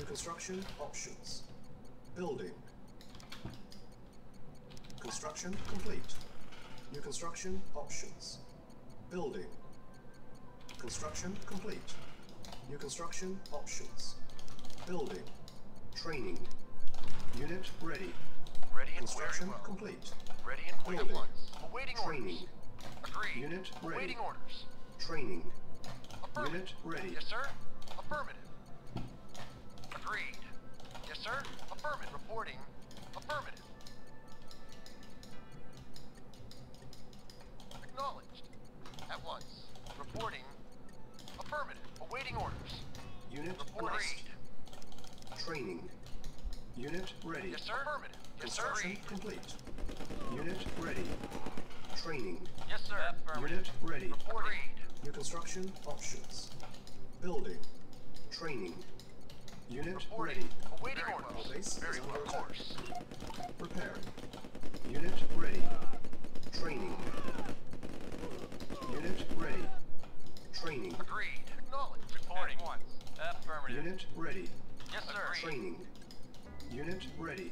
construction options. Building. Construction complete. New construction options. Building. Construction complete. New construction options. Building. Training. Unit ready. Ready and Construction very well. complete. Ready and Building. at once. Awaiting Training. orders. Agreed. Unit ready. Awaiting orders. Training. Affirmative. Unit ready. Yes, sir. Affirmative. Agreed. Yes, sir. Affirmative. Reporting. Affirmative. Acknowledged. At once. Reporting. Affirmative. Awaiting orders. Unit Reporting. lost. Training. Unit ready. Yes, sir. Affirmative. Yes, sir. Construction Agreed. complete. Unit ready. Training. Yes, sir. Affirmative. Unit ready. Reporting. New construction options. Building. Training. Unit Reporting. ready. Awaiting Very orders. well. Base Very is well. under Of attack. course. Preparing. Unit ready. Training. Unit ready. Training. Agreed. Acknowledged. Reporting. At once. Affirmative. Unit ready. Yes, sir. Training. Unit ready.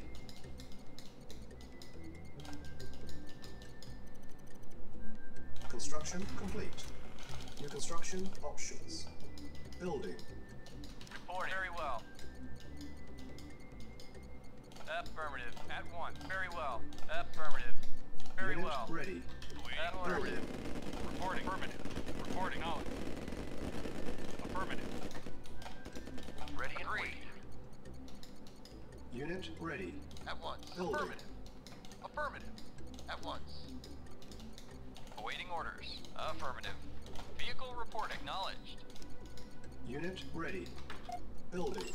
Construction complete. New construction options. Building. Reporting. Very well. Affirmative. At once. Very well. Affirmative. Very Unit well. ready. Affirmative. Reporting. Affirmative. Reporting. Knowledge. Affirmative. Ready and waiting. Unit ready. At once. Building. Affirmative. Affirmative. At once. Awaiting orders. Affirmative. Vehicle report acknowledged. Unit ready. Building.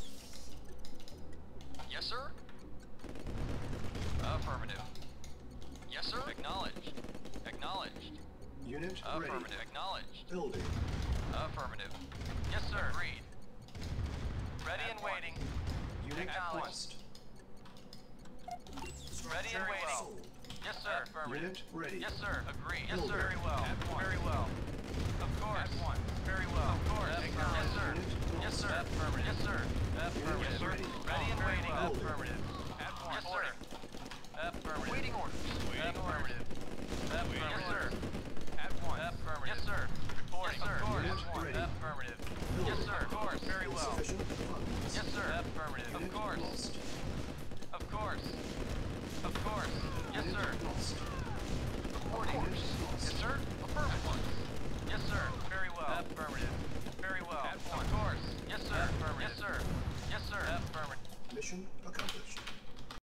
Yes, sir. Affirmative. Yes, sir. Acknowledged. Acknowledged. Unit ready. Affirmative. Acknowledged. Building. Affirmative. Yes, sir. Agreed. Ready and waiting. Unit Acknowledged. lost. Ready and Structure waiting. sold. Yes, sir. Affirmative. Unit ready. Yes, sir. Agreed. Yes, Building. sir. Very well. Very well. Of course. At once. Very well. Of course. Yes, sir. Unit Yes, sir. Affirmative. Yes, sir. Affirmative. Unit ready. Ready and waiting. Building. Affirmative. At once. Yes, sir. Affirmative. Waiting orders. Affirmative. Affirmative. Yes, sir. At once. Affirmative. Yes, sir. Reporting. Yes, sir. Of course. Unit At once. ready. Affirmative. Building. Yes, sir. Of course. Very well. Insufficient funds. Yes, sir. Affirmative. Of Unit course. lost. Of course. Of course. Yes, Unit sir. lost. Reporting. Yes, sir. Affirmative. Yes, sir. Very well. Affirmative. Very well. At once. Of course. Yes, sir. Affirmative. Yes, sir. Yes, sir. Affirmative. Mission accomplished.